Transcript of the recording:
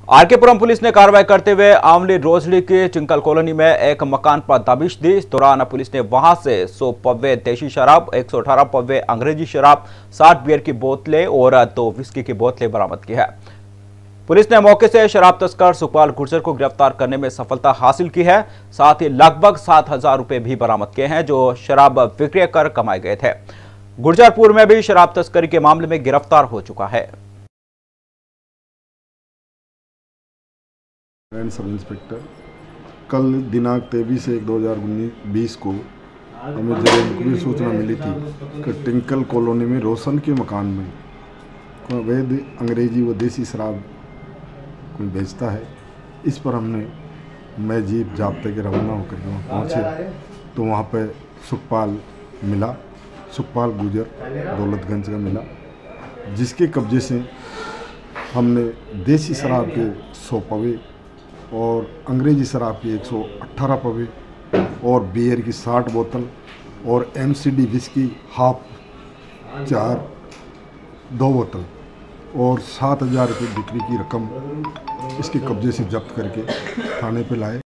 RK Puram police ने कार्रवाई करते हुए आमली रोजड़ी की चिंकल कॉलोनी में एक मकान पर दबिश दी। इस दौरान पुलिस ने वहां से 100 पव्वे देशी शराब, 118 पव्वे अंग्रेजी शराब, 60 बियर की बोतलें और 2 विस्की की बोतलें बरामद की है। पुलिस ने मौके से शराब तस्कर सुखपाल गुर्जर को गिरफ्तार करने में सफलता हासिल की है। साथ ही लगभग 7,000 रुपए भी बरामद किए हैं जो शराब विक्रय कर कमाए गए थे। गुर्जर पूर्व में भी शराब तस्करी के मामले में गिरफ्तार हो चुका है। सब इंस्पेक्टर कल दिनांक 23/1/2020 को हमें जब मुखबिर सूचना मिली थी कि टिंकल कॉलोनी में रोशन के मकान में कोई अवैध अंग्रेजी व देसी शराब कोई बेचता है। इस पर हमने मैं जीप जाब्ते के रवाना होकर वहाँ पहुँचे तो वहाँ पे सुखपाल गुर्जर दौलतगंज का मिला, जिसके कब्जे से हमने देसी शराब के 100 पवे और अंग्रेजी शराब की 118 पवे और बियर की 60 बोतल और MCD विस्की हाफ 2 बोतल और 7,000 रुपये बिक्री की रकम इसके कब्जे से जब्त करके थाने पे लाए।